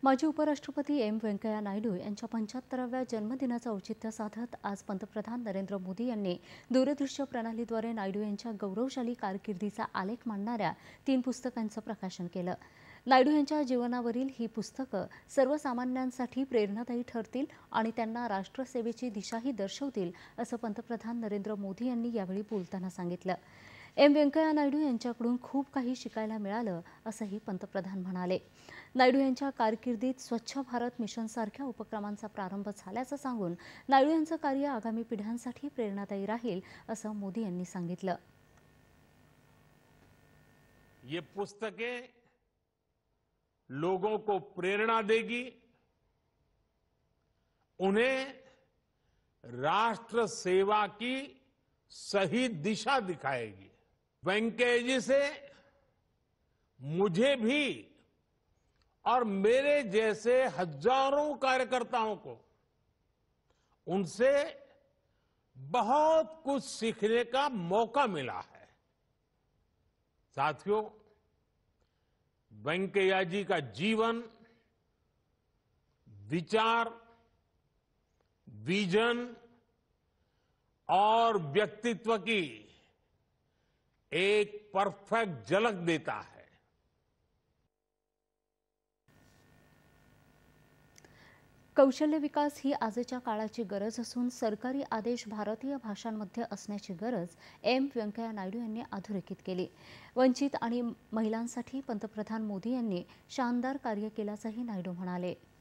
माजी उपराष्ट्रपती व्यंकय्या नायडू यांच्या 75व्या जन्मदिनाचं औचित्य साधत आज पंतप्रधान नरेंद्र मोदी यांनी दूरदृश्य प्रणालीद्वारे नायडू यांच्या गौरवशाली कारकिर्दीचा आलेख मांडणाऱ्या 3 पुस्तकांचं प्रकाशन केलं। नायडू यांच्या जीवनावरील ही पुस्तकं सर्वसामान्यांसाठी प्रेरणादायी ठरतील आणि त्यांना राष्ट्रसेवेची दिशाही दर्शवतील, असं पंतप्रधान नरेंद्र मोदी यांनी यावेळी बोलताना सांगितलं। व्यंकय्या नायडू यांच्याकडून खूप काही शिकायला मिळालं, असंही पंतप्रधान म्हणाले। नायडू यांच्या कारकिर्दीत स्वच्छ भारत मिशनसारख्या उपक्रमांचा प्रारंभ झाल्याचं सांगून नायडू यांचं कार्य आगामी पिढ्यांसाठी प्रेरणादायी राहील, असं मोदी यांनी सांगितलं। ये पुस्तकें लोगों को प्रेरणा देगी, उन्हें राष्ट्र सेवा की सही दिशा दिखाएगी। वेंकैया जी से मुझे भी और मेरे जैसे हजारों कार्यकर्ताओं को उनसे बहुत कुछ सीखने का मौका मिला है। साथियों, वेंकैया जी का जीवन, विचार, विजन और व्यक्तित्व की एक परफेक्ट झलक देता है। कौशल्य विकास ही आजच्या काळाची गरज असून सरकारी आदेश भारतीय भाषांमध्ये असण्याची गरज व्यंकय्या नायडू यांनी अधोरेखित केली। वंचित आणि महिलांसाठी पंतप्रधान मोदी यांनी शानदार कार्य केल्याचंही नायडू म्हणाले।